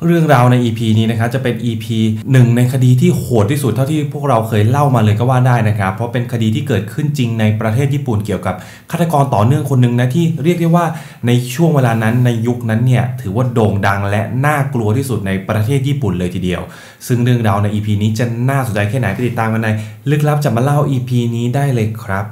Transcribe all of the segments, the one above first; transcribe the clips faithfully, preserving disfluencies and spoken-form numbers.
เรื่องราวใน อี พี นี้นะครับจะเป็น อี พี หนึ่งในคดีที่โหดที่สุดเท่าที่พวกเราเคยเล่ามาเลยก็ว่าได้นะครับเพราะเป็นคดีที่เกิดขึ้นจริงในประเทศญี่ปุ่นเกี่ยวกับฆาตกรต่อเนื่องคนหนึ่งนะที่เรียกได้ว่าในช่วงเวลานั้นในยุคนั้นเนี่ยถือว่าโด่งดังและน่ากลัวที่สุดในประเทศญี่ปุ่นเลยทีเดียวซึ่งเรื่องราวใน อี พี นี้จะน่าสนใจแค่ไหนไปติดตามกันในลึกลับจะมาเล่า อี พี นี้ได้เลยครับ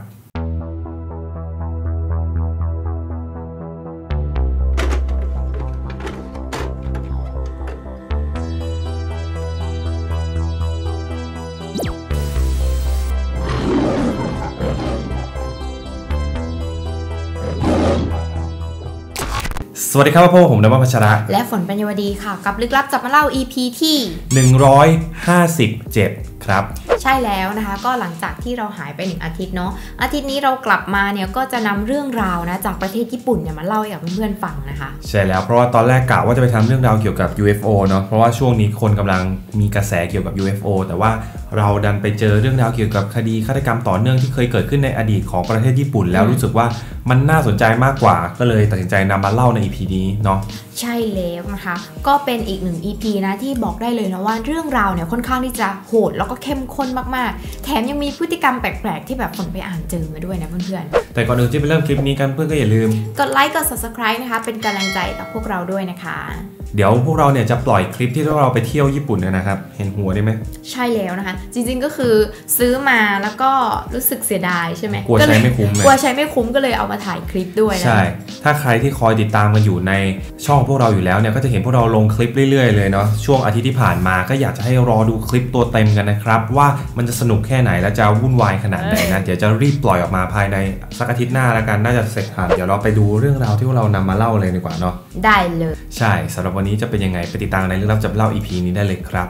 สวัสดีครับพ่อผมนวัชระและฝนปัญญวดีค่ะกับลึกลับจับมาเล่า อี พี ที่หนึ่งร้อยห้าสิบเจ็ดครับใช่แล้วนะคะก็หลังจากที่เราหายไปหนึ่งอาทิตย์เนาะอาทิตย์นี้เรากลับมาเนี่ยก็จะนำเรื่องราวนะจากประเทศญี่ปุ่นเนี่ยมาเล่าให้กับเพื่อนๆฟังนะคะใช่แล้วเพราะว่าตอนแรกกะว่าจะไปทำเรื่องราวเกี่ยวกับ ยู เอฟ โอ เนาะเพราะว่าช่วงนี้คนกำลังมีกระแสเกี่ยวกับ ยู เอฟ โอ แต่ว่าเราดันไปเจอเรื่องราวเกี่ยวกับคดีฆาตกรรมต่อเนื่องที่เคยเกิดขึ้นในอดีตของประเทศญี่ปุ่นแล้วรู้สึกว่ามันน่าสนใจมากกว่าก็เลยตัดสินใจนำมาเล่าใน อี พี นี้เนาะใช่แล้วนะคะก็เป็นอีกหนึ่ง อี พี นะที่บอกได้เลยนะว่าเรื่องราวเนี่ยค่อนข้างที่จะโหดแล้วก็เข้มข้นมากๆแถมยังมีพฤติกรรมแปลกๆที่แบบฝนไปอ่านเจอมาด้วยนะเพื่อนๆแต่ก่อนอื่นที่ไปเริ่มคลิปนี้กันเพื่อนก็อย่าลืมกดไลค์กด ซับสไครบ์ นะคะเป็นกำลังใจกับพวกเราด้วยนะคะเดี๋ยวพวกเราเนี่ยจะปล่อยคลิปที่เราไปเที่ยวญี่ปุ่นนะครับเห็นหัวได้ไหมใช่แล้วนะคะจริงๆก็คือซื้อมาแล้วก็รู้สึกเสียดายใช่ไหมกลัวใช้ไม่คุ้มกลัวใช้ไม่คุ้มก็เลยเอามาถ่ายคลิปด้วยนะใช่ถ้าใครที่คอยติดตามกันอยู่ในช่องพวกเราอยู่แล้วเนี่ยก็จะเห็นพวกเราลงคลิปเรื่อยๆเลยเนาะช่วงอาทิตย์ที่ผ่านมาก็อยากจะให้รอดูคลิปตัวเต็มกันนะครับว่ามันจะสนุกแค่ไหนและจะวุ่นวายขนาดไหนนะเดี๋ยวจะรีบปล่อยออกมาภายในสักอาทิตย์หน้าแล้วกันน่าจะเสร็จทันเดี๋ยวเราไปดูเรื่องราวที่พวกเรานำมาเล่าเลยดีกว่าเนาะได้เลยใช่สำหรับวันนี้จะเป็นยังไงไปติดตามในเรื่องราวจับเล่า อี พี นี้ได้เลยครับ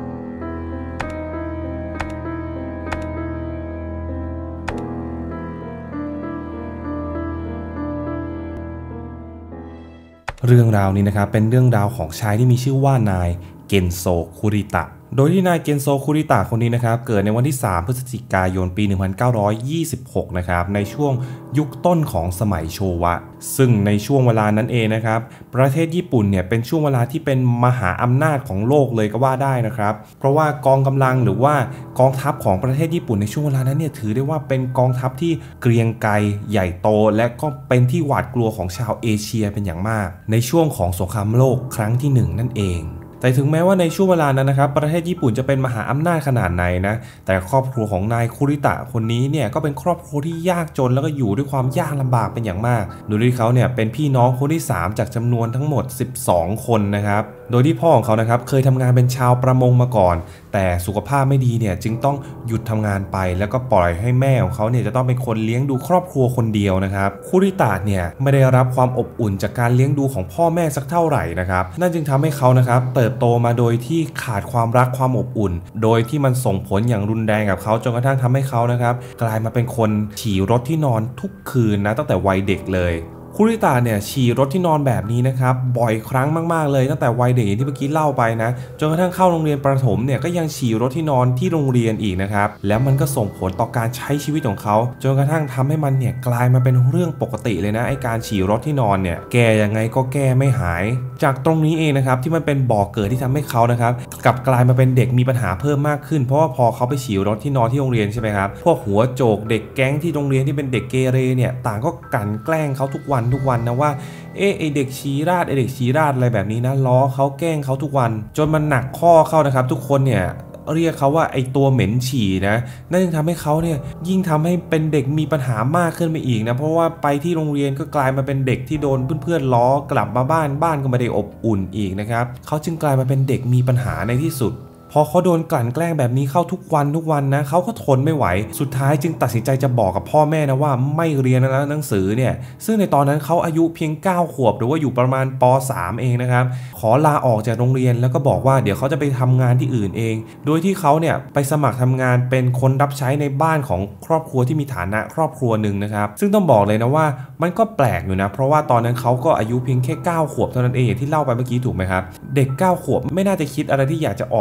เรื่องราวนี้นะครับเป็นเรื่องราวของชายที่มีชื่อว่านายเกนโซคุริตะโดยที่นายเกนโซคุริตะคนนี้นะครับเกิดในวันที่สามพฤศจิกายนปีหนึ่งพันเก้าร้อยยี่สิบหกนะครับในช่วงยุคต้นของสมัยโชวะซึ่งในช่วงเวลานั้นเองนะครับประเทศญี่ปุ่นเนี่ยเป็นช่วงเวลาที่เป็นมหาอำนาจของโลกเลยก็ว่าได้นะครับเพราะว่ากองกำลังหรือว่ากองทัพของประเทศญี่ปุ่นในช่วงเวลานั้นเนี่ยถือได้ว่าเป็นกองทัพที่เกรียงไกรใหญ่โตและก็เป็นที่หวาดกลัวของชาวเอเชียเป็นอย่างมากในช่วงของสงครามโลกครั้งที่หนึ่งนั่นเองแต่ถึงแม้ว่าในช่วงเวลานั้นนะครับประเทศญี่ปุ่นจะเป็นมหาอำนาจขนาดไหนนะแต่ครอบครัวของนายคุริตะคนนี้เนี่ยก็เป็นครอบครัวที่ยากจนแล้วก็อยู่ด้วยความยากลำบากเป็นอย่างมากโดยที่เขาเนี่ยเป็นพี่น้องคนที่สามจากจำนวนทั้งหมดสิบสองคนนะครับโดยที่พ่อของเขานะครับเคยทำงานเป็นชาวประมงมาก่อนแต่สุขภาพไม่ดีเนี่ยจึงต้องหยุดทำงานไปแล้วก็ปล่อยให้แม่ของเขาเนี่ยจะต้องเป็นคนเลี้ยงดูครอบครัวคนเดียวนะครับคุริตะเนี่ยไม่ได้รับความอบอุ่นจากการเลี้ยงดูของพ่อแม่สักเท่าไหร่นะครับนั่นจึงทำให้เขานะครับเติบโตมาโดยที่ขาดความรักความอบอุ่นโดยที่มันส่งผลอย่างรุนแรงกับเขาจนกระทั่งทำให้เขานะครับกลายมาเป็นคนฉี่รถที่นอนทุกคืนนะตั้งแต่วัยเด็กเลยคุริตะเนี่ยฉี่รถที่นอนแบบนี้นะครับบ่อยครั้งมากๆเลยตั้งแต่วัยเด็กที่เมื่อกี้เล่าไปนะจนกระทั่งเข้าโรงเรียนประถมเนี่ยก็ยังฉี่รถที่นอนที่โรงเรียนอีกนะครับแล้วมันก็ส่งผลต่อการใช้ชีวิตของเขาจนกระทั่งทำให้มันเนี่ยกลายมาเป็นเรื่องปกติเลยนะไอการฉี่รถที่นอนเนี่ยแก้ยังไงก็แก้ไม่หายจากตรงนี้เองนะครับที่มันเป็นบ่อเกิดที่ทำให้เขานะครับกลับกลายมาเป็นเด็กมีปัญหาเพิ่มมากขึ้นเพราะว่าพอเขาไปฉี่รถที่นอนที่โรงเรียนใช่ไหมครับพวกหัวโจกเด็กแก๊งที่โรงเรียนที่เป็นเด็กเกเรเนี่ยต่างก็กลั่นแกล้งเขาทุกวันทุกวันนะว่าเอ๊ะไอเด็กชีราดไอเด็กชีราดอะไรแบบนี้นะล้อเขาแกล้งเขาทุกวันจนมันหนักข้อเข้านะครับทุกคนเนี่ยเรียกเขาว่าไอตัวเหม็นฉี่นะนั่นจึงทำให้เขาเนี่ยยิ่งทำให้เป็นเด็กมีปัญหามากขึ้นไปอีกนะเพราะว่าไปที่โรงเรียนก็กลายมาเป็นเด็กที่โดนเพื่อนๆล้อกลับมาบ้านบ้านก็ไม่ได้อบอุ่นอีกนะครับเขาจึงกลายมาเป็นเด็กมีปัญหาในที่สุดพอเขาโดนกลั่นแกล้งแบบนี้เข้าทุกวันทุกวันนะเขาก็ทนไม่ไหวสุดท้ายจึงตัดสินใจจะบอกกับพ่อแม่นะว่าไม่เรียนแล้วหนังสือเนี่ยซึ่งในตอนนั้นเขาอายุเพียงเก้าขวบหรือว่าอยู่ประมาณป สาม เองนะครับขอลาออกจากโรงเรียนแล้วก็บอกว่าเดี๋ยวเขาจะไปทำงานที่อื่นเองโดยที่เขาเนี่ยไปสมัครทำงานเป็นคนรับใช้ในบ้านของครอบครัวที่มีฐานะครอบครัวหนึ่งนะครับซึ่งต้องบอกเลยนะว่ามันก็แปลกอยู่นะเพราะว่าตอนนั้นเขาก็อายุเพียงแค่เก้าขวบเท่านั้นเองที่เล่าไปเมื่อกี้ถูกไหมครับเด็กเก้าขวบไม่น่าจะคิดอะไรที่อยากจะออกมาทำงาน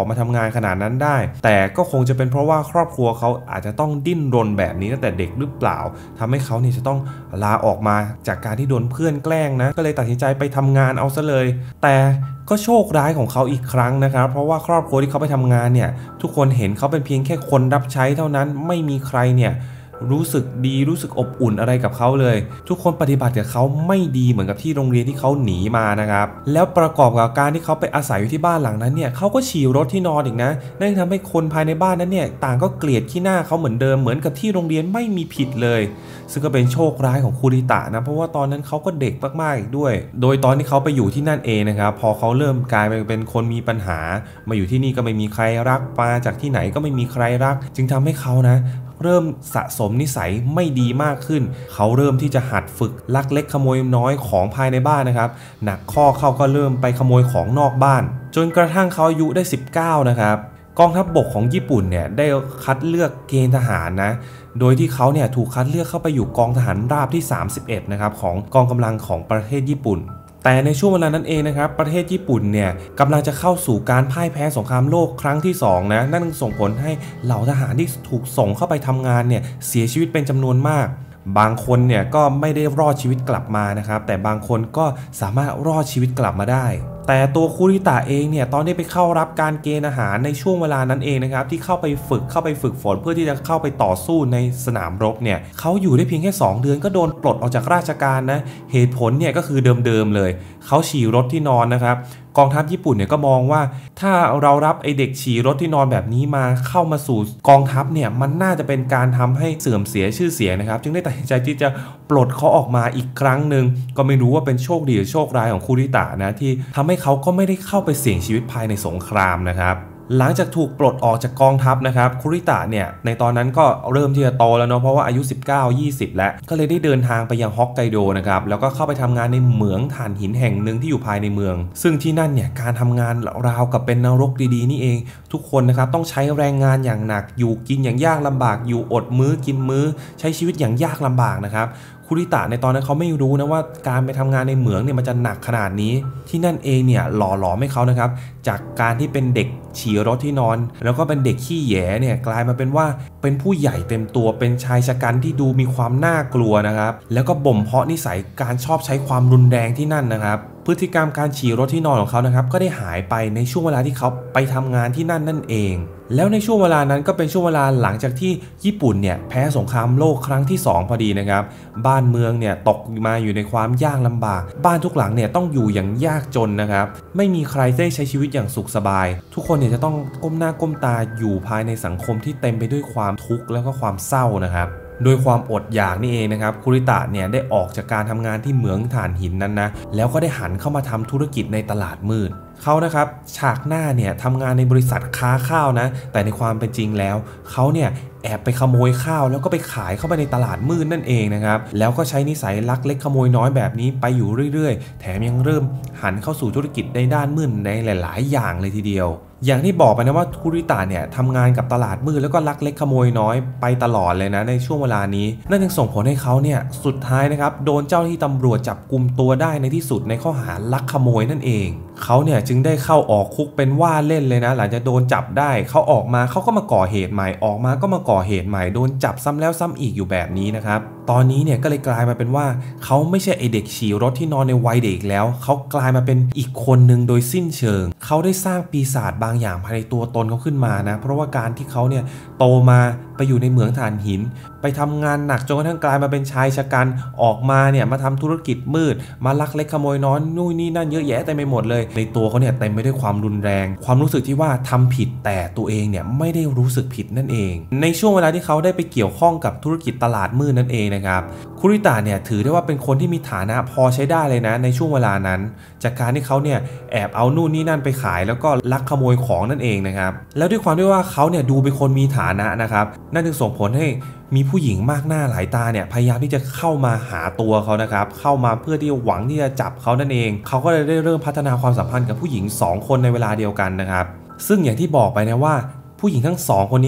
านขนาดนั้นได้แต่ก็คงจะเป็นเพราะว่าครอบครัวเขาอาจจะต้องดิ้นรนแบบนี้ตั้งแต่เด็กหรือเปล่าทำให้เขาเนี่ยจะต้องลาออกมาจากการที่โดนเพื่อนแกล้งนะก็เลยตัดสินใจไปทำงานเอาซะเลยแต่ก็โชคร้ายของเขาอีกครั้งนะครับเพราะว่าครอบครัวที่เขาไปทำงานเนี่ยทุกคนเห็นเขาเป็นเพียงแค่คนรับใช้เท่านั้นไม่มีใครเนี่ยรู้สึกดีรู้สึกอบอุ่นอะไรกับเขาเลยทุกคนปฏิบัติกับเขาไม่ดีเหมือนกับที่โรงเรียนที่เขาหนีมานะครับแล้วประกอบกับการที่เขาไปอาศัยอยู่ที่บ้านหลังนั้นเนี่ยเขาก็ฉี่รถที่นอนอีกนะนั่นทำให้คนภายในบ้านนั้นเนี่ยต่างก็เกลียดขี้หน้าเขาเหมือนเดิมเหมือนกับที่โรงเรียนไม่มีผิดเลยซึ่งก็เป็นโชคร้ายของคุริตะนะเพราะว่าตอนนั้นเขาก็เด็กมากๆอีกด้วยโดยตอนที่เขาไปอยู่ที่นั่นเองนะครับพอเขาเริ่มกลายเป็นคนมีปัญหามาอยู่ที่นี่ก็ไม่มีใครรักมาจากที่ไหนก็ไม่มีใครรักจึงทำให้เขานะเริ่มสะสมนิสัยไม่ดีมากขึ้นเขาเริ่มที่จะหัดฝึกลักเล็กขโมยน้อยของภายในบ้านนะครับหนักข้อเข้าก็เริ่มไปขโมยของนอกบ้านจนกระทั่งเขาอายุได้สิบเก้านะครับกองทัพบกของญี่ปุ่นเนี่ยได้คัดเลือกเกณฑ์ทหารนะโดยที่เขาเนี่ยถูกคัดเลือกเข้าไปอยู่กองทหารราบที่สามสิบเอ็ดนะครับของกองกำลังของประเทศญี่ปุ่นแต่ในช่วงเวลานั้นเองนะครับประเทศญี่ปุ่นเนี่ยกำลังจะเข้าสู่การพ่ายแพ้สงครามโลกครั้งที่สองนะนั่นส่งผลให้เหล่าทหารที่ถูกส่งเข้าไปทำงานเนี่ยเสียชีวิตเป็นจำนวนมากบางคนเนี่ยก็ไม่ได้รอดชีวิตกลับมานะครับแต่บางคนก็สามารถรอดชีวิตกลับมาได้แต่ตัวคุริตะเองเนี่ยตอนที่ไปเข้ารับการเกณฑ์อาหารในช่วงเวลานั้นเองนะครับที่เข้าไปฝึกเข้าไปฝึกฝนเพื่อที่จะเข้าไปต่อสู้ในสนามรบเนี่ยเขาอยู่ได้เพียงแค่สองเดือนก็โดนปลดออกจากราชการนะเหตุผลเนี่ยก็คือเดิมๆเลยเขาฉี่รถที่นอนนะครับกองทัพญี่ปุ่นเนี่ยก็มองว่าถ้าเรารับไอเด็กฉี่รถที่นอนแบบนี้มาเข้ามาสู่กองทัพเนี่ยมันน่าจะเป็นการทำให้เสื่อมเสียชื่อเสียงนะครับจึงได้ตัดสินใจที่จะปลดเขาออกมาอีกครั้งหนึ่งก็ไม่รู้ว่าเป็นโชคดีหรือโชคร้ายของคุริตะนะที่ทำให้เขาก็ไม่ได้เข้าไปเสี่ยงชีวิตภายในสงครามนะครับหลังจากถูกปลดออกจากกองทัพนะครับคุริตะเนี่ยในตอนนั้นก็เริ่มที่จะโตแล้วเนาะเพราะว่าอายุสิบเก้า ยี่สิบแล้วก็เลยได้เดินทางไปยังฮอกไกโดนะครับแล้วก็เข้าไปทำงานในเหมืองถ่านหินแห่งหนึ่งที่อยู่ภายในเมืองซึ่งที่นั่นเนี่ยการทำงานราวกับเป็นนรกดีๆนี่เองทุกคนนะครับต้องใช้แรงงานอย่างหนักอยู่กินอย่างยากลำบากอยู่อดมื้อกินมื้อใช้ชีวิตอย่างยากลำบากนะครับคุริตะในตอนนั้นเขาไม่รู้นะว่าการไปทำงานในเหมืองเนี่ยมันจะหนักขนาดนี้ที่นั่นเองเนี่ยหล่อหลอมให้เขานะครับจากการที่เป็นเด็กฉี่รถที่นอนแล้วก็เป็นเด็กขี้แย่เนี่ยกลายมาเป็นว่าเป็นผู้ใหญ่เต็มตัวเป็นชายชะกันที่ดูมีความน่ากลัวนะครับแล้วก็บ่มเพาะนิสัยการชอบใช้ความรุนแรงที่นั่นนะครับพฤติกรรมการฉี่รถที่นอนของเขานะครับก็ได้หายไปในช่วงเวลาที่เขาไปทำงานที่นั่นนั่นเองแล้วในช่วงเวลานั้นก็เป็นช่วงเวลาหลังจากที่ญี่ปุ่นเนี่ยแพ้สงครามโลกครั้งที่สองพอดีนะครับบ้านเมืองเนี่ยตกมาอยู่ในความยากลำบากบ้านทุกหลังเนี่ยต้องอยู่อย่างยากจนนะครับไม่มีใครได้ใช้ชีวิตอย่างสุขสบายทุกคนเนี่ยจะต้องก้มหน้าก้มตาอยู่ภายในสังคมที่เต็มไปด้วยความทุกข์แล้วก็ความเศร้านะครับโดยความอดอยากนี่เองนะครับคุริตะเนี่ยได้ออกจากการทำงานที่เหมืองถ่านหินนั้นนะแล้วก็ได้หันเข้ามาทำธุรกิจในตลาดมืดเขานะครับฉากหน้าเนี่ยทำงานในบริษัทค้าข้าวนะแต่ในความเป็นจริงแล้วเขาเนี่ยแอบไปขโมยข้าวแล้วก็ไปขายเข้าไปในตลาดมืดนั่นเองนะครับแล้วก็ใช้นิสัยลักเล็กขโมยน้อยแบบนี้ไปอยู่เรื่อยๆแถมยังเริ่มหันเข้าสู่ธุรกิจในด้านมืดในหลายๆอย่างเลยทีเดียวอย่างที่บอกไปนะว่าคุริตะเนี่ยทำงานกับตลาดมืดแล้วก็ลักเล็กขโมยน้อยไปตลอดเลยนะในช่วงเวลานี้นั่นจึงส่งผลให้เขาเนี่ยสุดท้ายนะครับโดนเจ้าหน้าที่ตำรวจจับกุมตัวได้ในที่สุดในข้อหาลักขโมยนั่นเองเขาเนี่ยจึงได้เข้าออกคุกเป็นว่าเล่นเลยนะหลังจากโดนจับได้เขาออกมาเขาก็มาก่อเหตุใหม่ออกมาก็มาก่อเหตุใหม่โดนจับซ้ำแล้วซ้ำอีกอยู่แบบนี้นะครับตอนนี้เนี่ยก็เลยกลายมาเป็นว่าเขาไม่ใช่ไอเด็กฉี่รถที่นอนในวัยเด็กแล้วเขากลายมาเป็นอีกคนหนึ่งโดยสิ้นเชิงเขาได้สร้างปีศาจบางอย่างภายในตัวตนเขาขึ้นมานะเพราะว่าการที่เขาเนี่ยโตมาไปอยู่ในเหมืองถ่านหินไปทำงานหนักจนกระทั่งกลายมาเป็นชายชะกันออกมาเนี่ยมาทำธุรกิจมืดมาลักเล็กขโมยน้อยนู่นนี่นั่นเยอะแยะเต็มไปหมดเลยในตัวเขาเนี่ยเต็มไปด้วยความรุนแรงความรู้สึกที่ว่าทำผิดแต่ตัวเองเนี่ยไม่ได้รู้สึกผิดนั่นเองในช่วงเวลาที่เขาได้ไปเกี่ยวข้องกับธุรกิจตลาดมืดนั่นเองนะครับคุริตะเนี่ยถือได้ว่าเป็นคนที่มีฐานะพอใช้ได้เลยนะในช่วงเวลานั้นจากการที่เขาเนี่ยแอบเอานู่นนี่นั่นไปขายแล้วก็ลักขโมยของนั่นเองนะครับแล้วด้วยความที่ว่าเขาเนี่ยดูเป็นคนมีฐานะนะครับนั่นจึงส่งผลให้มีผู้หญิงมากหน้าหลายตาเนี่ยพยายามที่จะเข้ามาหาตัวเขานะครับเข้ามาเพื่อที่หวังที่จะจับเขานั่นเองเขาก็เลยได้เริ่มพัฒนาความสัมพันธ์กับผู้หญิงสองคนในเวลาเดียวกันนะครับซึ่งอย่างที่บอกไปนะว่าผู้หญิงทั้งสองคนนี้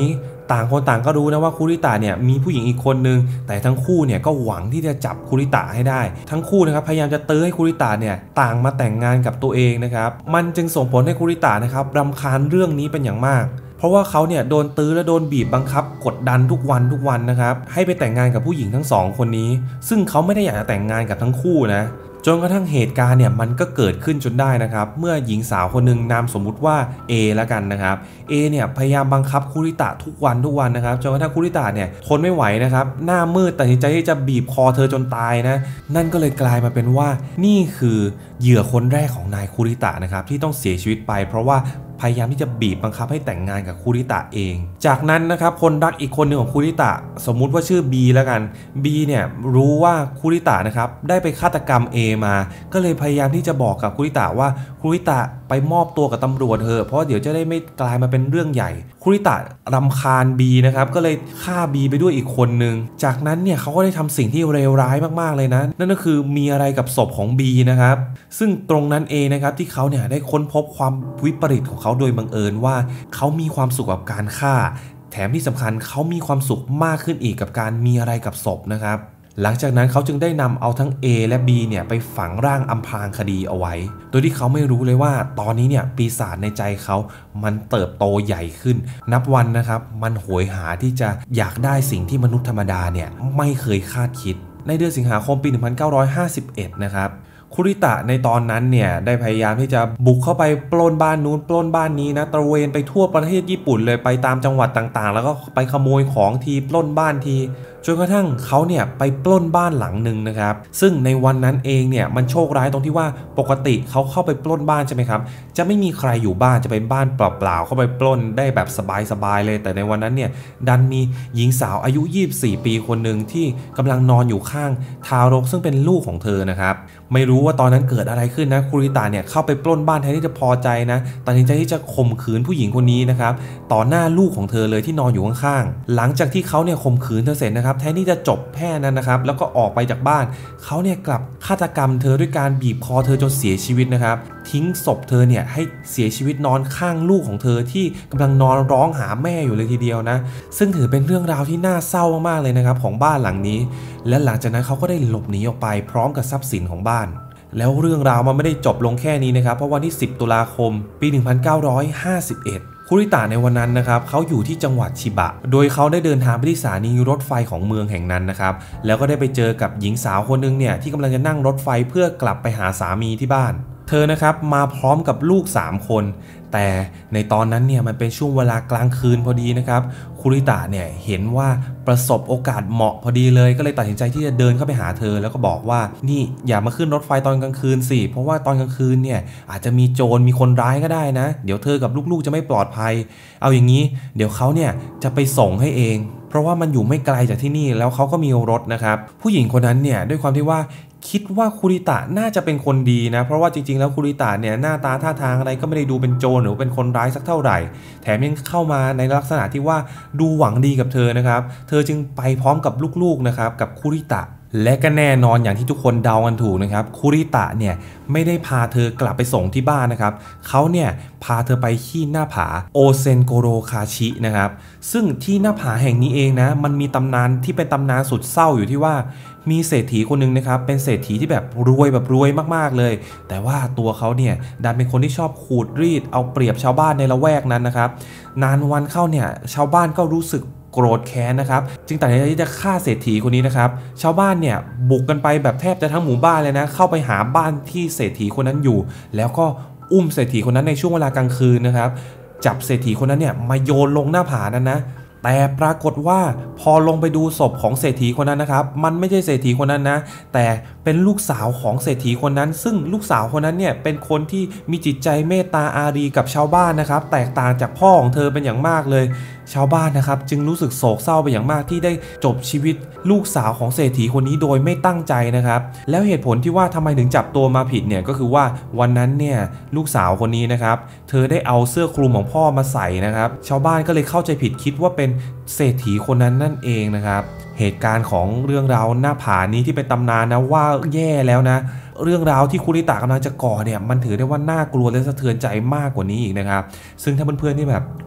ต่างคนต่างก็รู้นะว่าคุริตะเนี่ยมีผู้หญิงอีกคนนึงแต่ทั้งคู่เนี่ยก็หวังที่จะจับคุริตะให้ได้ทั้งคู่นะครับพยายามจะตื้อให้คุริตะเนี่ยต่างมาแต่งงานกับตัวเองนะครับมันจึงส่งผลให้คุริตะนะครับรำคาญเรื่องนี้เป็นอย่างมากเพราะว่าเขาเนี่ยโดนตื้อและโดนบีบบังคับกดดันทุกวันทุกวันนะครับให้ไปแต่งงานกับผู้หญิงทั้งสองคนนี้ซึ่งเขาไม่ได้อยากจะแต่งงานกับทั้งคู่นะจนกระทั่งเหตุการณ์เนี่ยมันก็เกิดขึ้นจนได้นะครับเมื่อหญิงสาวคนหนึ่งนามสมมุติว่า A แล้วกันนะครับ A เนี่ยพยายามบังคับคุริตะทุกวันทุกวันนะครับจนกระทั่งคุริตะเนี่ยทนไม่ไหวนะครับหน้ามืดตัดสินใจที่จะบีบคอเธอจนตายนะนั่นก็เลยกลายมาเป็นว่านี่คือเหยื่อคนแรกของนายคุริตะนะครับที่ต้องเสียชีวิตไปเพราะว่าพยายามที่จะบีบบังคับให้แต่งงานกับคุริตะเองจากนั้นนะครับคนรักอีกคนหนึ่งของคุริตะสมมุติว่าชื่อ B แล้วกัน B เนี่ยรู้ว่าคุริตะนะครับได้ไปฆาตกรรม A มาก็เลยพยายามที่จะบอกกับคุริตะว่าคุริตะไปมอบตัวกับตำรวจเถอะเพราะเดี๋ยวจะได้ไม่กลายมาเป็นเรื่องใหญ่คุริตะรำคาญ B นะครับก็เลยฆ่า B ไปด้วยอีกคนนึงจากนั้นเนี่ยเขาก็ได้ทำสิ่งที่เลวร้ายมากๆเลยนะนั่นก็คือมีอะไรกับศพของ B นะครับซึ่งตรงนั้นเองนะครับที่เขาเนี่ยได้ค้นพบความวิปริตของเขาโดยบังเอิญว่าเขามีความสุขกับการฆ่าแถมที่สำคัญเขามีความสุขมากขึ้นอีกกับการมีอะไรกับศพนะครับหลังจากนั้นเขาจึงได้นำเอาทั้ง A และ B เนี่ยไปฝังร่างอำพรางคดีเอาไว้โดยที่เขาไม่รู้เลยว่าตอนนี้เนี่ยปีศาจในใจเขามันเติบโตใหญ่ขึ้นนับวันนะครับมันโหยหาที่จะอยากได้สิ่งที่มนุษย์ธรรมดาเนี่ยไม่เคยคาดคิดในเดือนสิงหาคมปีหนึ่งพันเก้าร้อยห้าสิบเอ็ดนะครับคุริตะในตอนนั้นเนี่ยได้พยายามที่จะบุกเข้าไปปล้นบ้านนู้นปล้นบ้านนี้นะตระเวนไปทั่วประเทศญี่ปุ่นเลยไปตามจังหวัดต่างๆแล้วก็ไปขโมยของทีปล้นบ้านทีจนกระทั่งเขาเนี่ยไปปล้นบ้านหลังหนึ่งนะครับซึ่งในวันนั้นเองเนี่ยมันโชคร้ายตรงที่ว่าปกติเขาเข้าไปปล้นบ้านใช่ไหมครับจะไม่มีใครอยู่บ้านจะเป็นบ้านเปล่าๆเข้าไปปล้นได้แบบสบายๆเลยแต่ในวันนั้นเนี่ยดันมีหญิงสาวอายุยี่สิบสี่ปีคนหนึ่งที่กำลังนอนอยู่ข้างทารกซึ่งเป็นลูกของเธอนะครับไม่รู้ว่าตอนนั้นเกิดอะไรขึ้นนะคุริตะเนี่ยเข้าไปปล้นบ้านแทนที่จะพอใจนะตัดสินใจที่จะข่มขืนผู้หญิงคนนี้นะครับต่อหน้าลูกของเธอเลยที่นอนอยู่ข้างๆหลังจากที่เขาเนี่ยข่มขืนเธอเสร็จนะครับแทนที่จะจบแค่นั้นนะครับแล้วก็ออกไปจากบ้านเขาเนี่ยกลับฆาตกรรมเธอด้วยการบีบคอเธอจนเสียชีวิตนะครับทิ้งศพเธอเนี่ยให้เสียชีวิตนอนข้างลูกของเธอที่กำลังนอนร้องหาแม่อยู่เลยทีเดียวนะซึ่งถือเป็นเรื่องราวที่น่าเศร้ามากๆเลยนะครับของบ้านหลังนี้และหลังจากนั้นเขาก็ได้หลบหนีออกไปพร้อมกับทรัพย์สินของบ้านแล้วเรื่องราวมันไม่ได้จบลงแค่นี้นะครับเพราะวันที่สิบตุลาคมปีหนึ่งพันเก้าร้อยห้าสิบเอ็ดคุริตะในวันนั้นนะครับเขาอยู่ที่จังหวัดชิบะโดยเขาได้เดินทางไปที่สถานีรถไฟของเมืองแห่งนั้นนะครับแล้วก็ได้ไปเจอกับหญิงสาวคนนึงเนี่ยที่กำลังจะนั่งรถไฟเพื่อกลับไปหาสามีที่บ้านเธอนะครับมาพร้อมกับลูกสามคนแต่ในตอนนั้นเนี่ยมันเป็นช่วงเวลากลางคืนพอดีนะครับคุริตะเนี่ยเห็นว่าประสบโอกาสเหมาะพอดีเลยก็เลยตัดสินใจที่จะเดินเข้าไปหาเธอแล้วก็บอกว่านี่อย่ามาขึ้นรถไฟตอนกลางคืนสิเพราะว่าตอนกลางคืนเนี่ยอาจจะมีโจรมีคนร้ายก็ได้นะเดี๋ยวเธอกับลูกๆจะไม่ปลอดภัยเอาอย่างนี้เดี๋ยวเขาเนี่ยจะไปส่งให้เองเพราะว่ามันอยู่ไม่ไกลจากที่นี่แล้วเขาก็มีรถนะครับผู้หญิงคนนั้นเนี่ยด้วยความที่ว่าคิดว่าคุริตะน่าจะเป็นคนดีนะเพราะว่าจริงๆแล้วคุริตะเนี่ยหน้าตาท่าทางอะไรก็ไม่ได้ดูเป็นโจรหรือเป็นคนร้ายสักเท่าไหร่แถมยังเข้ามาในลักษณะที่ว่าดูหวังดีกับเธอนะครับเธอจึงไปพร้อมกับลูกๆนะครับกับคุริตะและก็แน่นอนอย่างที่ทุกคนเดากันถูกนะครับคุริตะเนี่ยไม่ได้พาเธอกลับไปส่งที่บ้านนะครับเขาเนี่ยพาเธอไปที่หน้าผาโอเซนโกโรคาชินะครับซึ่งที่หน้าผาแห่งนี้เองนะมันมีตำนานที่เป็นตำนานสุดเศร้าอยู่ที่ว่ามีเศรษฐีคนหนึ่งนะครับเป็นเศรษฐีที่แบบรวยแบบรวยมากๆเลยแต่ว่าตัวเขาเนี่ยดันเป็นคนที่ชอบขูดรีดเอาเปรียบชาวบ้านในละแวกนั้นนะครับนานวันเข้าเนี่ยชาวบ้านก็รู้สึกโกรธแค้นนะครับจึงตัดสินใจที่จะฆ่าเศรษฐีคนนี้นะครับชาวบ้านเนี่ยบุกกันไปแบบแทบจะทั้งหมู่บ้านเลยนะเข้าไปหาบ้านที่เศรษฐีคนนั้นอยู่แล้วก็อุ้มเศรษฐีคนนั้นในช่วงเวลากลางคืนนะครับจับเศรษฐีคนนั้นเนี่ยมาโยนลงหน้าผานั้นนะแต่ปรากฏว่าพอลงไปดูศพของเศรษฐีคนนั้นนะครับมันไม่ใช่เศรษฐีคนนั้นนะแต่เป็นลูกสาวของเศรษฐีคนนั้นซึ่งลูกสาวคนนั้นเนี่ยเป็นคนที่มีจิตใจเมตตาอารีกับชาวบ้านนะครับแตกต่างจากพ่อของเธอเป็นอย่างมากเลยชาวบ้านนะครับจึงรู้สึกโศกเศร้าไปอย่างมากที่ได้จบชีวิตลูกสาวของเศรษฐีคนนี้โดยไม่ตั้งใจนะครับแล้วเหตุผลที่ว่าทำไมถึงจับตัวมาผิดเนี่ยก็คือว่าวันนั้นเนี่ยลูกสาวคนนี้นะครับเธอได้เอาเสื้อคลุมของพ่อมาใส่นะครับชาวบ้านก็เลยเข้าใจผิดคิดว่าเป็นเศรษฐีคนนั้นนั่นเองนะครับเหตุการณ์ของเรื่องราวหน้าผานี้ที่เป็นตำนานนะว่าแย่แล้วนะเรื่องราวที่คุริตะกำลังจะก่อเนี่ยมันถือได้ว่าน่ากลัวและสะเทือนใจมากกว่านี้อีกนะครับซึ่งถ้าเพื่อนๆที่แบบ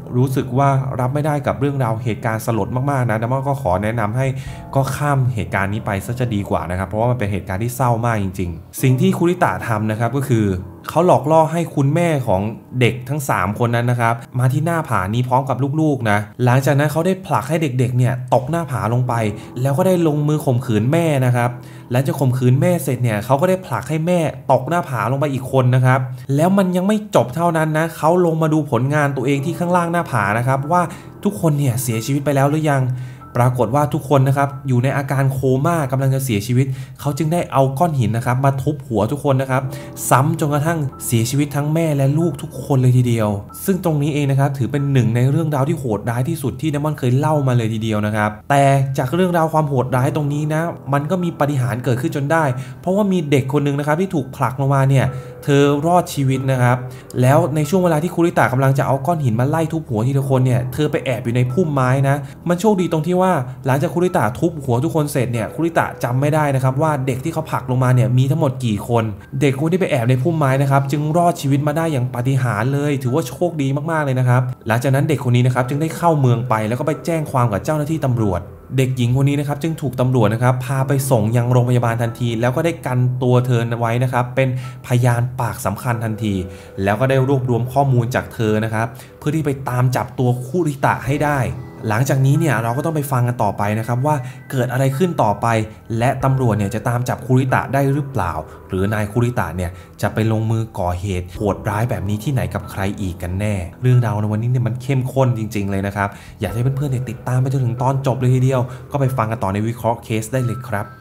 รู้สึกว่ารับไม่ได้กับเรื่องราวเหตุการณ์สลดมากๆนะดัมมอนก็ขอแนะนำให้ก็ข้ามเหตุการณ์นี้ไปซะจะดีกว่านะครับเพราะว่ามันเป็นเหตุการณ์ที่เศร้ามากจริงๆสิ่งที่คุริตะทำนะครับก็คือเขาหลอกล่อให้คุณแม่ของเด็กทั้งสามคนนั้นนะครับมาที่หน้าผานี้พร้อมกับลูกๆนะหลังจากนั้นเขาได้ผลักให้เด็กๆเนี่ยตกหน้าผาลงไปแล้วก็ได้ลงมือข่มขืนแม่นะครับหลังจากข่มขืนแม่เสร็จเนี่ยเขาก็ได้ผลักให้แม่ตกหน้าผาลงไปอีกคนนะครับแล้วมันยังไม่จบเท่านั้นนะเขาลงมาดูผลงานตัวเองที่ข้างล่างหน้าผานะครับว่าทุกคนเนี่ยเสียชีวิตไปแล้วหรือยังปรากฏว่าทุกคนนะครับอยู่ในอาการโคม่ากำลังจะเสียชีวิตเขาจึงได้เอาก้อนหินนะครับมาทุบหัวทุกคนนะครับซ้ำจนกระทั่งเสียชีวิตทั้งแม่และลูกทุกคนเลยทีเดียวซึ่งตรงนี้เองนะครับถือเป็นหนึ่งในเรื่องราวที่โหดร้ายที่สุดที่เดมอนเคยเล่ามาเลยทีเดียวนะครับแต่จากเรื่องราวความโหดร้ายตรงนี้นะมันก็มีปาฏิหาริย์เกิดขึ้นจนได้เพราะว่ามีเด็กคนนึงนะครับที่ถูกผลักลงมาเนี่ยเธอรอดชีวิตนะครับแล้วในช่วงเวลาที่คุริตะกำลังจะเอาก้อนหินมาไล่ทุบหัวทีละคนเนี่ยเธอไปแอบอยู่ในพุ่มไม้นะมันโชคดีตรงที่ว่าหลังจากคุริตะทุบหัวทุกคนเสร็จเนี่ยคุริตะจำไม่ได้นะครับว่าเด็กที่เขาผลักลงมาเนี่ยมีทั้งหมดกี่คนเด็กคนที่ไปแอบในพุ่มไม้นะครับจึงรอดชีวิตมาได้อย่างปาฏิหาริย์เลยถือว่าโชคดีมากๆเลยนะครับหลังจากนั้นเด็กคนนี้นะครับจึงได้เข้าเมืองไปแล้วก็ไปแจ้งความกับเจ้าหน้าที่ตำรวจเด็กหญิงคนนี้นะครับจึงถูกตำรวจนะครับพาไปส่งยังโรงพยาบาลทันทีแล้วก็ได้กันตัวเธอไว้นะครับเป็นพยานปากสำคัญทันทีแล้วก็ได้รวบรวมข้อมูลจากเธอนะครับเพื่อที่ไปตามจับตัวคุริตะให้ได้หลังจากนี้เนี่ยเราก็ต้องไปฟังกันต่อไปนะครับว่าเกิดอะไรขึ้นต่อไปและตำรวจเนี่ยจะตามจับคุริตะได้หรือเปล่าหรือนายคุริตะเนี่ยจะไปลงมือก่อเหตุโหดร้ายแบบนี้ที่ไหนกับใครอีกกันแน่เรื่องราวในวันนี้เนี่ยมันเข้มข้นจริงๆเลยนะครับอยากให้เพื่อนๆติดตามไปจนถึงตอนจบเลยทีเดียวก็ไปฟังกันต่อในวิเคราะห์เคสได้เลยครับ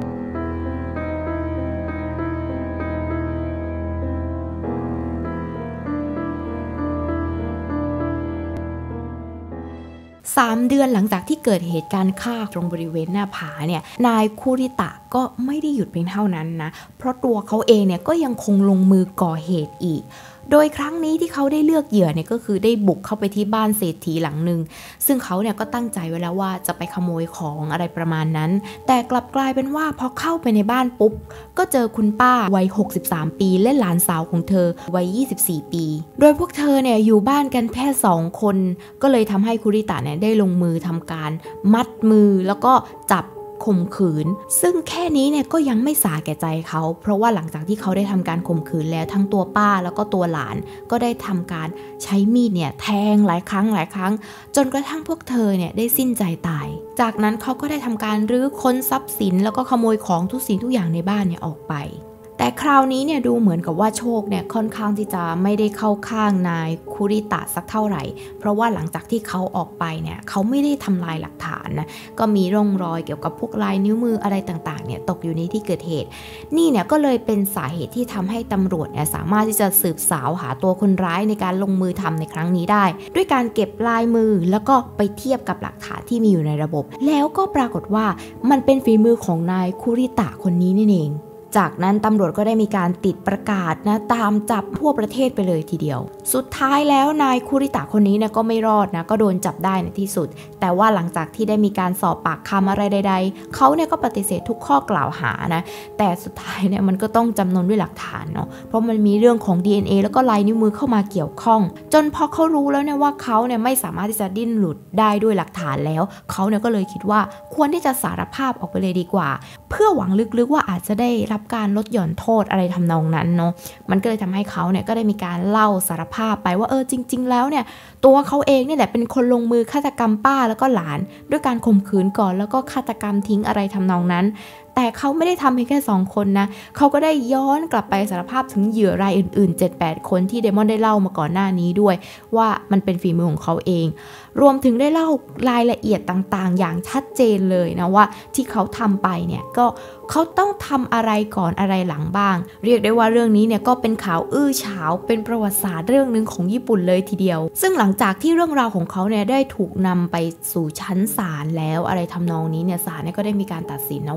สามเดือนหลังจากที่เกิดเหตุการณ์ฆ่าตรงบริเวณหน้าผาเนี่ยนายคุริตะก็ไม่ได้หยุดเพียงเท่านั้นนะเพราะตัวเขาเองเนี่ยก็ยังคงลงมือก่อเหตุอีกโดยครั้งนี้ที่เขาได้เลือกเหยื่อเนี่ยก็คือได้บุกเข้าไปที่บ้านเศรษฐีหลังหนึ่งซึ่งเขาเนี่ยก็ตั้งใจไว้แล้วว่าจะไปขโมยของอะไรประมาณนั้นแต่กลับกลายเป็นว่าพอเข้าไปในบ้านปุ๊บก็เจอคุณป้าวัยหกสิบสามปีและหลานสาวของเธอวัยยี่สิบสี่ปีโดยพวกเธอเนี่ยอยู่บ้านกันแค่สองคนก็เลยทำให้คุริตะเนี่ยได้ลงมือทำการมัดมือแล้วก็จับข่มขืนซึ่งแค่นี้เนี่ยก็ยังไม่สาแก่ใจเขาเพราะว่าหลังจากที่เขาได้ทำการข่มขืนแล้วทั้งตัวป้าแล้วก็ตัวหลานก็ได้ทำการใช้มีดเนี่ยแทงหลายครั้งหลายครั้งจนกระทั่งพวกเธอเนี่ยได้สิ้นใจตายจากนั้นเขาก็ได้ทำการรื้อค้นทรัพย์สินแล้วก็ขโมยของทุกสิ่งทุกอย่างในบ้านเนี่ยออกไปแต่คราวนี้เนี่ยดูเหมือนกับว่าโชคเนี่ยค่อนข้างที่จะไม่ได้เข้าข้างนายคุริตะสักเท่าไหร่เพราะว่าหลังจากที่เขาออกไปเนี่ยเขาไม่ได้ทำลายหลักฐานนะก็มีร่องรอยเกี่ยวกับพวกลายนิ้วมืออะไรต่างๆเนี่ยตกอยู่ในที่เกิดเหตุนี่เนี่ยก็เลยเป็นสาเหตุที่ทำให้ตำรวจเนี่ยสามารถที่จะสืบสาวหาตัวคนร้ายในการลงมือทำในครั้งนี้ได้ด้วยการเก็บลายมือแล้วก็ไปเทียบกับหลักฐานที่มีอยู่ในระบบแล้วก็ปรากฏว่ามันเป็นฝีมือของนายคุริตะคนนี้นี่เองจากนั้นตำรวจก็ได้มีการติดประกาศนะตามจับทั่วประเทศไปเลยทีเดียวสุดท้ายแล้วนายคุริตะคนนี้นะก็ไม่รอดนะก็โดนจับได้ในที่สุดแต่ว่าหลังจากที่ได้มีการสอบปากคำอะไรใดๆเขาเนี่ยก็ปฏิเสธทุกข้อกล่าวหานะแต่สุดท้ายเนี่ยมันก็ต้องจำนนด้วยหลักฐานเนาะเพราะมันมีเรื่องของ ดี เอ็น เอ แล้วก็ลายนิ้วมือเข้ามาเกี่ยวข้องจนพอเขารู้แล้วเนี่ยว่าเขาเนี่ยไม่สามารถที่จะดิ้นหลุดได้ด้วยหลักฐานแล้วเขาเนี่ยก็เลยคิดว่าควรที่จะสารภาพออกไปเลยดีกว่าเพื่อหวังลึกๆว่าอาจจะได้รับการลดหย่อนโทษอะไรทำนองนั้นเนาะมันก็เลยทำให้เขาเนี่ยก็ได้มีการเล่าสารภาพไปว่าเออจริงๆแล้วเนี่ยตัวเขาเองเนี่ยแหละเป็นคนลงมือฆาตกรรมป้าแล้วก็หลานด้วยการข่มขืนก่อนแล้วก็ฆาตกรรมทิ้งอะไรทำนองนั้นแต่เขาไม่ได้ทำเพียงแค่สองคนนะเขาก็ได้ย้อนกลับไปสารภาพถึงเหยื่อรายอื่นๆ เจ็ดแปด คนที่เดมอนได้เล่ามาก่อนหน้านี้ด้วยว่ามันเป็นฝีมือของเขาเองรวมถึงได้เล่ารายละเอียดต่างๆอย่างชัดเจนเลยนะว่าที่เขาทำไปเนี่ยก็เขาต้องทำอะไรก่อนอะไรหลังบ้างเรียกได้ว่าเรื่องนี้เนี่ยก็เป็นข่าวอื้อฉาวเป็นประวัติศาสตร์เรื่องนึงของญี่ปุ่นเลยทีเดียวซึ่งหลังจากที่เรื่องราวของเขาเนี่ยได้ถูกนำไปสู่ชั้นศาลแล้วอะไรทำนองนี้เนี่ยศาลเนี่ยก็ได้มีการตัดสินนะว่าตัว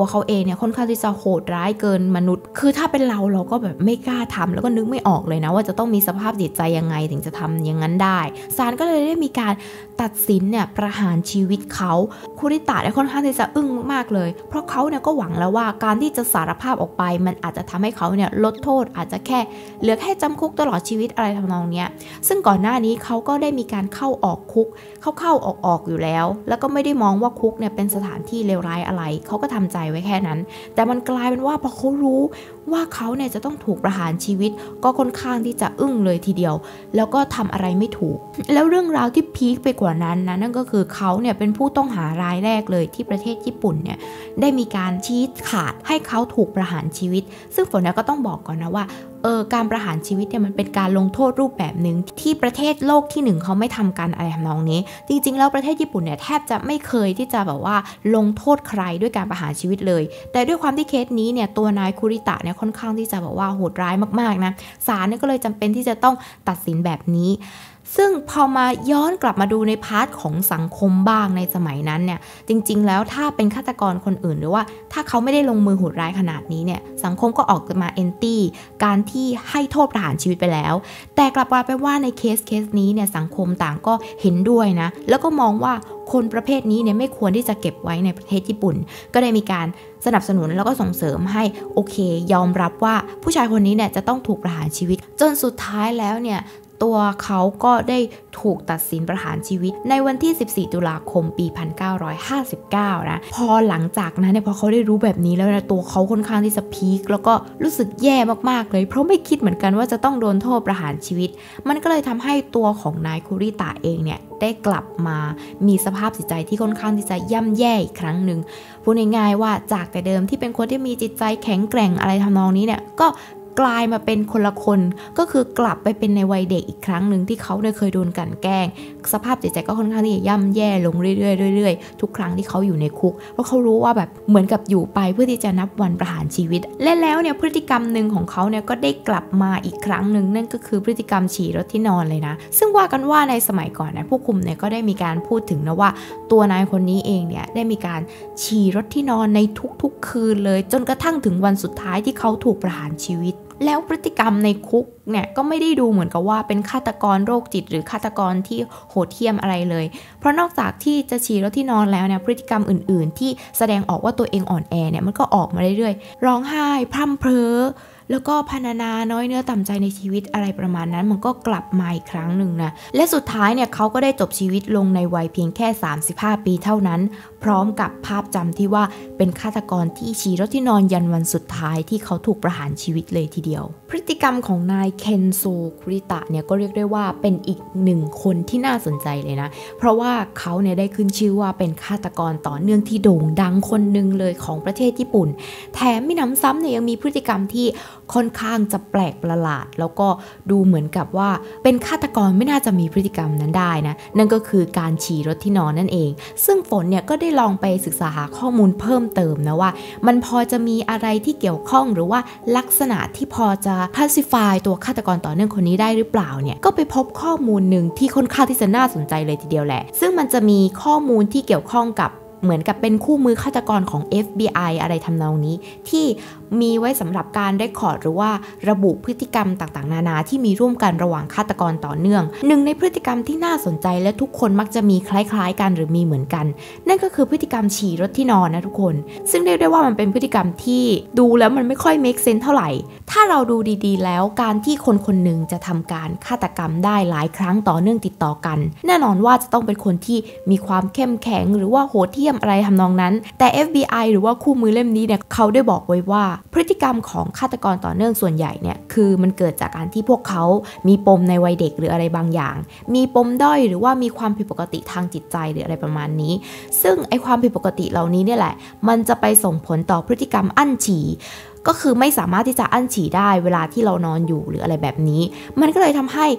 ตัวเขาเองเนี่ยค่อนข้างที่จะโหดร้ายเกินมนุษย์คือถ้าเป็นเราเราก็แบบไม่กล้าทำแล้วก็นึกไม่ออกเลยนะว่าจะต้องมีสภาพจิตใจยังไงถึงจะทำอย่างนั้นได้ศาลก็เลยได้มีการตัดสินเนี่ยประหารชีวิตเขาคุริตะเนี่ยค่อนข้างที่จะอึ้งมากๆเลยเพราะเขาเนี่ยก็หวังแล้วว่าการที่จะสารภาพออกไปมันอาจจะทำให้เขาเนี่ยลดโทษอาจจะแค่เหลือแค่จำคุกตลอดชีวิตอะไรทำนองเนี้ยซึ่งก่อนหน้านี้เขาก็ได้มีการเข้าออกคุกเข้าๆออกๆอยู่แล้วแล้วก็ไม่ได้มองว่าคุกเนี่ยเป็นสถานที่เลวร้ายอะไรเขาก็ทำใจไว้แค่นั้นแต่มันกลายเป็นว่าพอเขารู้ว่าเขาเนี่ยจะต้องถูกประหารชีวิตก็ค่อนข้างที่จะอึ้งเลยทีเดียวแล้วก็ทำอะไรไม่ถูกแล้วเรื่องราวที่พีคไปกว่านั้นนะนั่นก็คือเขาเนี่ยเป็นผู้ต้องหารายแรกเลยที่ประเทศญี่ปุ่นเนี่ยได้มีการชี้ขาดให้เขาถูกประหารชีวิตซึ่งฝนเนี่ยก็ต้องบอกก่อนนะว่าเออการประหารชีวิตเนี่ยมันเป็นการลงโทษรูปแบบหนึ่งที่ประเทศโลกที่หนึ่งเขาไม่ทำกันอะไรทำนองนี้จริงๆแล้วประเทศญี่ปุ่นเนี่ยแทบจะไม่เคยที่จะแบบว่าลงโทษใครด้วยการประหารชีวิตเลยแต่ด้วยความที่เคสนี้เนี่ยตัวนายคุริตะเนี่ยค่อนข้างที่จะแบบว่าโหดร้ายมากๆนะศาลเนี่ยก็เลยจำเป็นที่จะต้องตัดสินแบบนี้ซึ่งพอมาย้อนกลับมาดูในพาร์ทของสังคมบ้างในสมัยนั้นเนี่ยจริงๆแล้วถ้าเป็นฆาตกรคนอื่นหรือว่าถ้าเขาไม่ได้ลงมือโหดร้ายขนาดนี้เนี่ยสังคมก็ออกมาแอนตี้การที่ให้โทษประหารชีวิตไปแล้วแต่กลับกลายเป็นว่าในเคสเคสนี้เนี่ยสังคมต่างก็เห็นด้วยนะแล้วก็มองว่าคนประเภทนี้เนี่ยไม่ควรที่จะเก็บไว้ในประเทศญี่ปุ่นก็ได้มีการสนับสนุนแล้วก็ส่งเสริมให้โอเคยอมรับว่าผู้ชายคนนี้เนี่ยจะต้องถูกประหารชีวิตจนสุดท้ายแล้วเนี่ยตัวเขาก็ได้ถูกตัดสินประหารชีวิตในวันที่สิบสี่ตุลาคมปีหนึ่งพันเก้าร้อยห้าสิบเก้านะพอหลังจากนั้นเนี่ยพอเขาได้รู้แบบนี้แล้วนะตัวเขาค่อนข้างที่จะพีคแล้วก็รู้สึกแย่มากๆเลยเพราะไม่คิดเหมือนกันว่าจะต้องโดนโทษประหารชีวิตมันก็เลยทำให้ตัวของนายคุริตะเองเนี่ยได้กลับมามีสภาพจิตใจที่ค่อนข้างที่จะย่ำแย่อีกครั้งหนึ่งพูดง่ายๆว่าจากแต่เดิมที่เป็นคนที่มีจิตใจแข็งแกร่งอะไรทำนองนี้เนี่ยก็กลายมาเป็นคนละคนก็คือกลับไปเป็นในวัยเด็กอีกครั้งหนึ่งที่เขาเคยโดนกลั่นแกล้งสภาพจิตใจก็ค่อนข้างที่จะย่ำแย่ลงเรื่อยๆเรื่อยๆทุกครั้งที่เขาอยู่ในคุกเพราะเขารู้ว่าแบบเหมือนกับอยู่ไปเพื่อที่จะนับวันประหารชีวิตและแล้วเนี่ยพฤติกรรมหนึ่งของเขาเนี่ยก็ได้กลับมาอีกครั้งหนึ่งนั่นก็คือพฤติกรรมฉี่รถที่นอนเลยนะซึ่งว่ากันว่าในสมัยก่อนนะผู้คุมเนี่ยก็ได้มีการพูดถึงนะว่าตัวนายคนนี้เองเนี่ยได้มีการฉี่รถที่นอนในทุกๆคืนเลยจนกระทั่งถึงวันสุดท้ายที่เขาถูกประหารชีวิตแล้วพฤติกรรมในคุกเนี่ยก็ไม่ได้ดูเหมือนกับว่าเป็นฆาตกรโรคจิตหรือฆาตกรที่โหดเหี้ยมอะไรเลยเพราะนอกจากที่จะฉี่รถที่นอนแล้วเนี่ยพฤติกรรมอื่นๆที่แสดงออกว่าตัวเองอ่อนแอเนี่ยมันก็ออกมาเรื่อยๆร้องไห้พร่ำเพ้อแล้วก็พรรณนาน้อยเนื้อต่ำใจในชีวิตอะไรประมาณนั้นมันก็กลับมาอีกครั้งหนึ่งนะและสุดท้ายเนี่ยเขาก็ได้จบชีวิตลงในวัยเพียงแค่สามสิบห้าปีเท่านั้นพร้อมกับภาพจำที่ว่าเป็นฆาตกรที่ฉี่รถที่นอนยันวันสุดท้ายที่เขาถูกประหารชีวิตเลยทีเดียวพฤติกรรมของนายเคนโซคุริตะเนี่ยก็เรียกได้ว่าเป็นอีกหนึ่งคนที่น่าสนใจเลยนะเพราะว่าเขาเนี่ยได้ขึ้นชื่อว่าเป็นฆาตกรต่อเนื่องที่โด่งดังคนหนึ่งเลยของประเทศญี่ปุ่นแถมมีน้ำซ้ำเนี่ยยังมีพฤติกรรมที่ค่อนข้างจะแปลกประหลาดแล้วก็ดูเหมือนกับว่าเป็นฆาตกรไม่น่าจะมีพฤติกรรมนั้นได้นะนั่นก็คือการฉี่รถที่นอนนั่นเองซึ่งฝนเนี่ยก็ได้ลองไปศึกษาหาข้อมูลเพิ่มเติมนะว่ามันพอจะมีอะไรที่เกี่ยวข้องหรือว่าลักษณะที่พอจะคลาสสิฟายตัวฆาตกรต่อเนื่องคนนี้ได้หรือเปล่าเนี่ยก็ไปพบข้อมูลหนึ่งที่ค่อนข้างที่จะน่าสนใจเลยทีเดียวแหละซึ่งมันจะมีข้อมูลที่เกี่ยวข้องกับเหมือนกับเป็นคู่มือฆาตกรของ เอฟ บี ไอ อะไรทำนองนี้ที่มีไว้สำหรับการเรคคอร์ดหรือว่าระบุพฤติกรรมต่างๆนานาที่มีร่วมกันระหว่างฆาตกรต่อเนื่องหนึ่งในพฤติกรรมที่น่าสนใจและทุกคนมักจะมีคล้ายๆกันหรือมีเหมือนกันนั่นก็คือพฤติกรรมฉี่รถที่นอนนะทุกคนซึ่งเรียกได้ว่ามันเป็นพฤติกรรมที่ดูแล้วมันไม่ค่อย make sense เท่าไหร่ถ้าเราดูดีๆแล้วการที่คนคนหนึ่งจะทำการฆาตกรรมได้หลายครั้งต่อเนื่องติดต่อกันแน่นอนว่าจะต้องเป็นคนที่มีความเข้มแข็งหรือว่าโหดเหี้ยมอะไรทำนองนั้นแต่ เอฟ บี ไอ หรือว่าคู่มือเล่มนี้เนี่ยเขาได้บอกไว้ว่าพฤติกรรมของฆาตกรต่อเนื่องส่วนใหญ่เนี่ยคือมันเกิดจากการที่พวกเขามีปมในวัยเด็กหรืออะไรบางอย่างมีปมด้อยหรือว่ามีความผิดปกติทางจิตใจหรืออะไรประมาณนี้ซึ่งไอความผิดปกติเหล่านี้เนี่ยแหละมันจะไปส่งผลต่อพฤติกรรมอั้นฉี่ก็คือไม่สามารถที่จะอั้นฉี่ได้เวลาที่เรานอนอยู่หรืออะไรแบบนี้มันก็เลยทำให้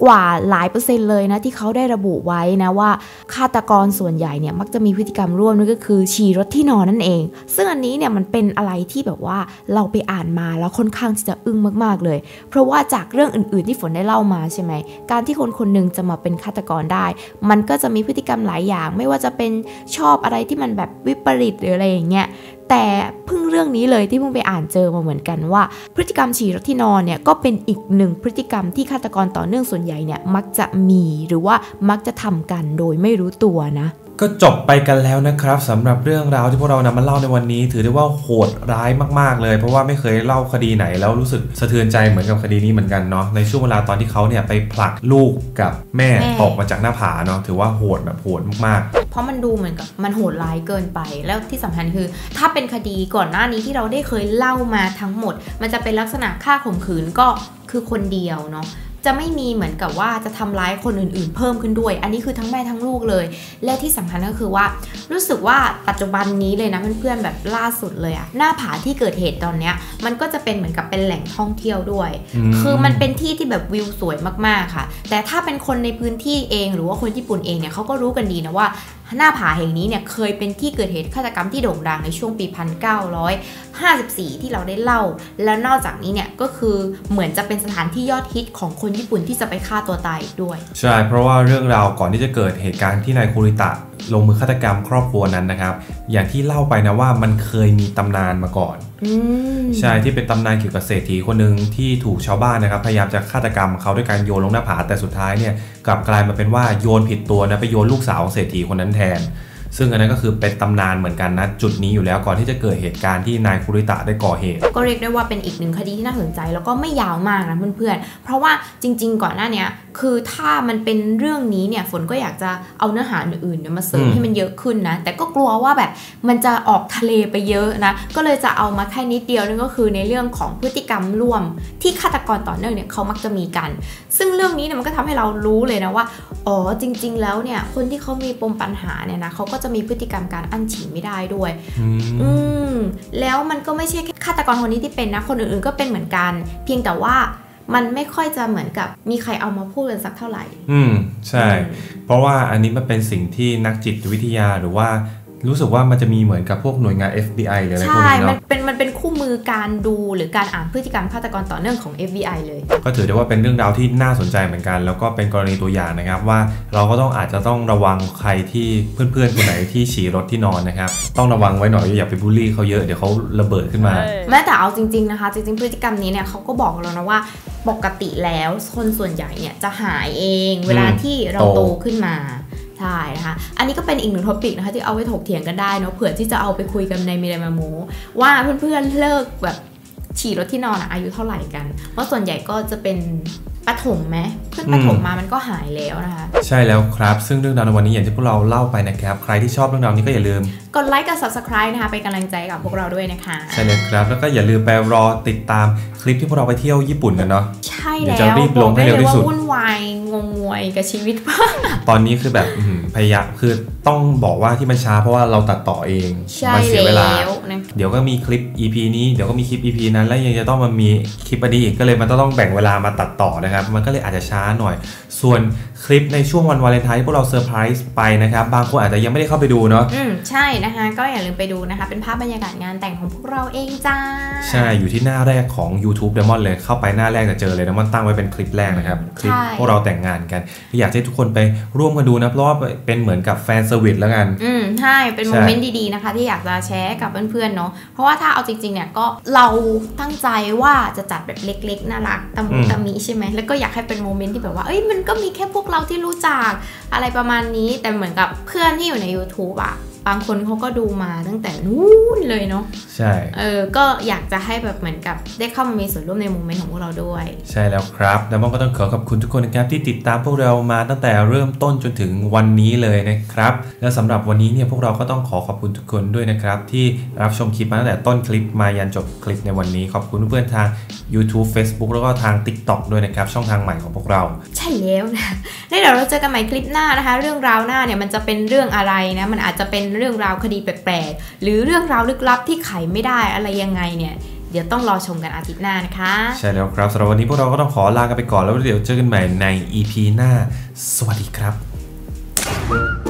กว่าหลายเปอร์เซ็นต์เลยนะที่เขาได้ระบุไว้นะว่าฆาตกรส่วนใหญ่เนี่ยมักจะมีพฤติกรรมร่วมนั่นก็คือฉี่รถที่นอนนั่นเองซึ่งอันนี้เนี่ยมันเป็นอะไรที่แบบว่าเราไปอ่านมาแล้วค่อนข้างที่จะอึ้งมากๆเลยเพราะว่าจากเรื่องอื่นๆที่ฝนได้เล่ามาใช่ไหมการที่คนคนหนึ่งจะมาเป็นฆาตกรได้มันก็จะมีพฤติกรรมหลายอย่างไม่ว่าจะเป็นชอบอะไรที่มันแบบวิปริตหรืออะไรอย่างเงี้ยแต่เพิ่งเรื่องนี้เลยที่เพิ่งไปอ่านเจอมาเหมือนกันว่าพฤติกรรมฉี่รถที่นอนเนี่ยก็เป็นอีกหนึ่งพฤติกรรมที่ฆาตกรต่อเนื่องส่วนใหญ่เนี่ยมักจะมีหรือว่ามักจะทำกันโดยไม่รู้ตัวนะก็จบไปกันแล้วนะครับสำหรับเรื่องราวที่พวกเรานำมาเล่าในวันนี้ถือได้ว่าโหดร้ายมากๆเลยเพราะว่าไม่เคยเล่าคดีไหนแล้วรู้สึกสะเทือนใจเหมือนกับคดีนี้เหมือนกันเนาะในช่วงเวลาตอนที่เขาเนี่ยไปผลักลูกกับแม่ตกมาจากหน้าผาเนาะถือว่าโหดแบบโหดมากๆเพราะมันดูเหมือนกับมันโหดร้ายเกินไปแล้วที่สำคัญคือถ้าเป็นคดีก่อนหน้านี้ที่เราได้เคยเล่ามาทั้งหมดมันจะเป็นลักษณะฆ่าข่มขืนก็คือคนเดียวเนาะจะไม่มีเหมือนกับว่าจะทำร้ายคนอื่นๆเพิ่มขึ้นด้วยอันนี้คือทั้งแม่ทั้งลูกเลยและที่สำคัญก็คือว่ารู้สึกว่าปัจจุบันนี้เลยนะเพื่อนๆแบบล่าสุดเลยอะหน้าผาที่เกิดเหตุตอนเนี้ยมันก็จะเป็นเหมือนกับเป็นแหล่งท่องเที่ยวด้วยคือมันเป็นที่ที่แบบวิวสวยมากๆค่ะแต่ถ้าเป็นคนในพื้นที่เองหรือว่าคนญี่ปุ่นเองเนี่ยเขาก็รู้กันดีนะว่าหน้าผาแห่งนี้เนี่ยเคยเป็นที่เกิดเหตุฆาตกรรมที่โด่งดังในช่วงปี หนึ่งพันเก้าร้อยห้าสิบสี่ ที่เราได้เล่าแล้วนอกจากนี้เนี่ยก็คือเหมือนจะเป็นสถานที่ยอดฮิตของคนญี่ปุ่นที่จะไปฆ่าตัวตายด้วยใช่เพราะว่าเรื่องราวก่อนที่จะเกิดเหตุการณ์ที่นายคุริตะลงมือฆาตกรรมครอบครัวนั้นนะครับอย่างที่เล่าไปนะว่ามันเคยมีตำนานมาก่อนใช่ที่เป็นตำนานเกี่ยวกับเศรษฐีคนหนึ่งที่ถูกชาวบ้านนะครับพยายามจะฆาตกรรมเขาด้วยการโยนลงหน้าผาแต่สุดท้ายเนี่ยกลับกลายมาเป็นว่าโยนผิดตัวนะไปโยนลูกสาวของเศรษฐีคนนั้นแทนซึ่งอันนั้นก็คือเป็นตำนานเหมือนกันนะจุดนี้อยู่แล้วก่อนที่จะเกิดเหตุการณ์ที่นายคุริตะได้ก่อเหตุก็เรียกได้ว่าเป็นอีกหนึ่งคดีที่น่าสนใจแล้วก็ไม่ยาวมากนะเพื่อนๆเพราะว่าจริงๆก่อนหน้านี้คือถ้ามันเป็นเรื่องนี้เนี่ยฝนก็อยากจะเอาเนื้อหาอื่นๆมาเสริมให้มันเยอะขึ้นนะแต่ก็กลัวว่าแบบมันจะออกทะเลไปเยอะนะก็เลยจะเอามาแค่นิดเดียวนั่นก็คือในเรื่องของพฤติกรรมร่วมที่ฆาตกรต่อเนื่องเนี่ยเขามักจะมีกันซึ่งเรื่องนี้เนี่ยมันก็ทำให้เรารู้เลยนะว่าอ๋อจริงๆแล้วเนี่ยคนที่เขามีปมปัญหาเนี่ยนะเขาก็จะมีพฤติกรรมการอั้นฉี่ไม่ได้ด้วยอืมแล้วมันก็ไม่ใช่แค่ฆาตกรคนนี้ที่เป็นนะคนอื่นๆก็เป็นเหมือนกันเพียงแต่ว่ามันไม่ค่อยจะเหมือนกับมีใครเอามาพูดกันสักเท่าไหร่อืมใช่เพราะว่าอันนี้มันเป็นสิ่งที่นักจิตวิทยาหรือว่ารู้สึกว่ามันจะมีเหมือนกับพวกหน่วยงาน เอฟ บี ไอ หรืออะไรพวกนี้เนาะใช่มันเป็นมันเป็นคู่มือการดูหรือการอ่านพฤติกรรมฆาตกรต่อเนื่องของ เอฟ บี ไอ เลยก็ถือได้ว่าเป็นเรื่องราวที่น่าสนใจเหมือนกันแล้วก็เป็นกรณีตัวอย่างนะครับว่าเราก็ต้องอาจจะต้องระวังใครที่เพื่อนๆคนไหนที่ฉี่รถที่นอนนะครับต้องระวังไว้หน่อยอย่าไปบูลลี่เขาเยอะเดี๋ยวเขาระเบิดขึ้นมาแม้แต่เอาจริงๆนะคะจริงๆพฤติกรรมนี้เนี่ยเขาก็บอกเรานะว่าปกติแล้วคนส่วนใหญ่เนี่ยจะหายเองเวลาที่เราโตขึ้นมาใช่นะคะอันนี้ก็เป็นอีกหนึ่งท็อปิกนะคะที่เอาไว้ถกเถียงกันได้เนาะเผื่อที่จะเอาไปคุยกันในมีเดมาโมว่าเพื่อนๆเลิกแบบฉี่รถที่นอนอายุเท่าไหร่กันเพราะส่วนใหญ่ก็จะเป็นปฐมไหมขึ้นปฐมมามันก็หายแล้วนะคะใช่แล้วครับซึ่งเรื่องราวในวันนี้อย่างที่พวกเราเล่าไปนะครับใครที่ชอบเรื่องราวนี้ก็อย่าลืมกดไลค์กับ ซับสไครบ์ นะคะเป็นกำลังใจกับพวกเราด้วยนะคะใช่เลยครับแล้วก็อย่าลืมไปรอติดตามคลิปที่พวกเราไปเที่ยวญี่ปุ่นกันเนาะใช่แล้วจะรีบลงให้เร็วที่สุดวุ่นวายงงงวยกับชีวิตบ้างตอนนี้คือแบบพยายามคือต้องบอกว่าที่มันช้าเพราะว่าเราตัดต่อเองมันเสียเวลานะเดี๋ยวก็มีคลิป อี พี นี้เดี๋ยวก็มีคลิป อี พี นั้นแล้วยังจะต้องมามีคลิปอันนี้อีกก็เลยมันต้องแบ่งเวลามาตัดต่อนะครับมันก็เลยอาจจะช้าหน่อยส่วนคลิปในช่วงวันวาเลนไทน์ที่พวกเราเซอร์ไพรส์ไปนะครับบางคนอาจจะยังไม่ได้เข้าไปดูเนาะอืมใช่นะคะก็อย่าลืมไปดูนะคะเป็นภาพบรรยากาศงานแต่งของพวกเราเองจ้าใช่อยู่ที่หน้าแรกของ YouTube Diamond เลยเข้าไปหน้าแรกจะเจอเลย Diamond ตั้งไว้เป็นคลิปแรกนะครับคลิปพวกเราแต่งงานกันอยากให้ทุกคนไปร่วมกันดูนะเพราะว่าเป็นเหมือนกับแฟนเซอร์วิสแล้วกันอืมใช่เป็นโมเมนต์ดีๆนะคะที่อยากจะแชร์กับเพื่อนๆเนาะเพราะว่าถ้าเอาจริงๆเนี่ยก็เราตั้งใจว่าจะจัดแบบเล็กๆน่ารักตะมุตะมิใช่ไหมแล้วก็อยากให้เป็นโมเมนต์ที่แบบว่าเอ้ยมันก็มีแค่พวกเราที่รู้จักอะไรประมาณนี้แต่เหมือนกับเพื่อนที่อยู่ใน YouTube อะบางคนเขาก็ดูมาตั้งแต่นู้นเลยเนาะใช่เออก็อยากจะให้แบบเหมือนกับได้เข้ามามีส่วนร่วมในโมเมนต์ของพวกเราด้วยใช่แล้วครับแล้วมันก็ต้องขอขอบคุณทุกคนนะครับที่ติดตามพวกเรามาตั้งแต่เริ่มต้นจนถึงวันนี้เลยนะครับและสำหรับวันนี้เนี่ยพวกเราก็ต้องขอขอบคุณทุกคนด้วยนะครับที่รับชมคลิปมาตั้งแต่ต้นคลิปมายันจบคลิปในวันนี้ขอบคุณเพื่อนทาง YouTube Facebook แล้วก็ทาง TikTok ด้วยนะครับช่องทางใหม่ของพวกเราใช่แล้วนะแล้วเดี๋ยวเราเจอกันใหม่คลิปหน้านะคะเรื่องราวหน้าเนี่ยมันจะเป็นเรื่องอะไรนะมันอาจจะเป็นเรื่องราวคดีแปลกๆหรือเรื่องราวลึกลับที่ไขไม่ได้อะไรยังไงเนี่ยเดี๋ยวต้องรอชมกันอาทิตย์หน้านะคะใช่แล้วครับสำหรับวันนี้พวกเราก็ต้องขอลากันไปก่อนแล้วเดี๋ยวเจอกันใหม่ใน อี พี หน้าสวัสดีครับ